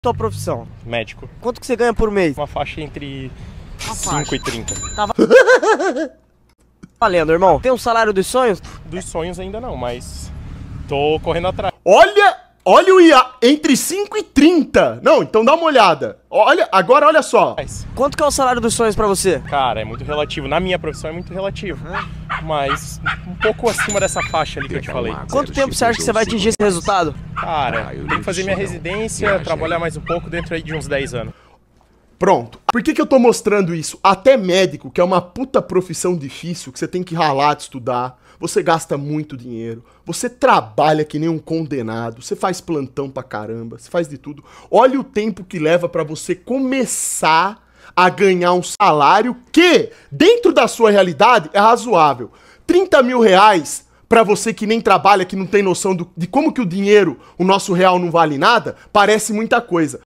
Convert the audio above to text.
Tua profissão? Médico. Quanto que você ganha por mês? Uma faixa entre 5 e 30. Tá valendo, irmão. Tem um salário dos sonhos? Dos sonhos ainda não, mas tô correndo atrás. Olha o IA, entre 5 e 30. Não, então dá uma olhada. Agora olha só. Quanto que é o salário dos sonhos pra você? Cara, é muito relativo. Na minha profissão é muito relativo. Mas um pouco acima dessa faixa ali que eu te falei. Quanto tempo você acha que você vai atingir esse resultado? Cara, eu tenho que fazer minha residência, trabalhar mais um pouco dentro aí de uns 10 anos. Pronto. Por que eu tô mostrando isso? Até médico, que é uma puta profissão difícil, que você tem que ralar de estudar, você gasta muito dinheiro, você trabalha que nem um condenado, você faz plantão pra caramba, você faz de tudo. Olha o tempo que leva pra você começar a ganhar um salário que, dentro da sua realidade, é razoável. 30 mil reais pra você que nem trabalha, que não tem noção de como que o dinheiro, o nosso real não vale nada, parece muita coisa.